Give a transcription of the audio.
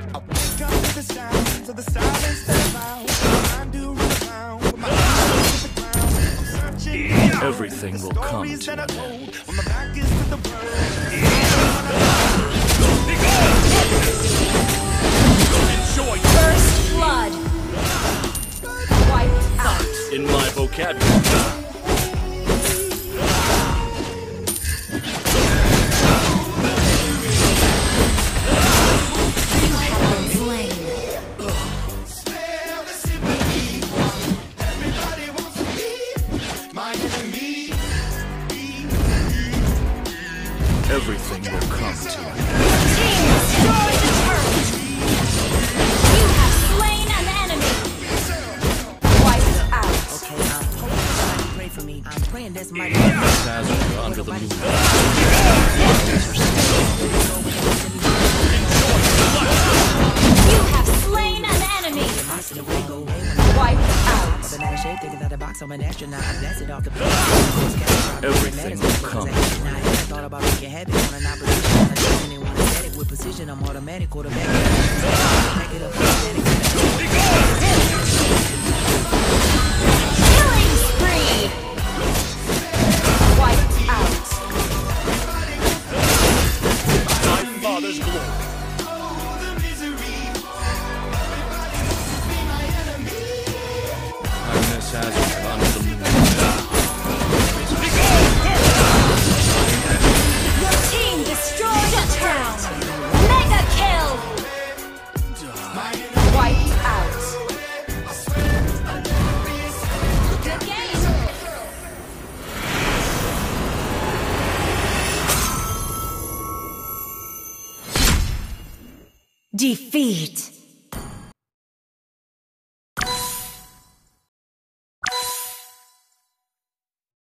I wake up to the sounds of the silence that allows my mind to run around with my eyes off the ground. I'm searching Everything will come to an end. When my back is to the world. Enjoy First blood. Wiped out. in my vocabulary. Everything will come to an end. Team, destroy the turret! You have slain an enemy! Wiped out. Okay, I'm hoping somebody pray for me. I'm praying this might be Hazard under the moon. You have slain an enemy! Wiped out. I'm an astronaut. I blasted off the Everything will come to an end. I thought about making habit on an opposition. I didn't want to static with precision. I'm automatic quarterback. Back it up. Killing spree! Wiped out. My father's glory. I miss Hazard under the moon. Your team destroyed a town! Mega kill! Wiped out. Good game! Defeat!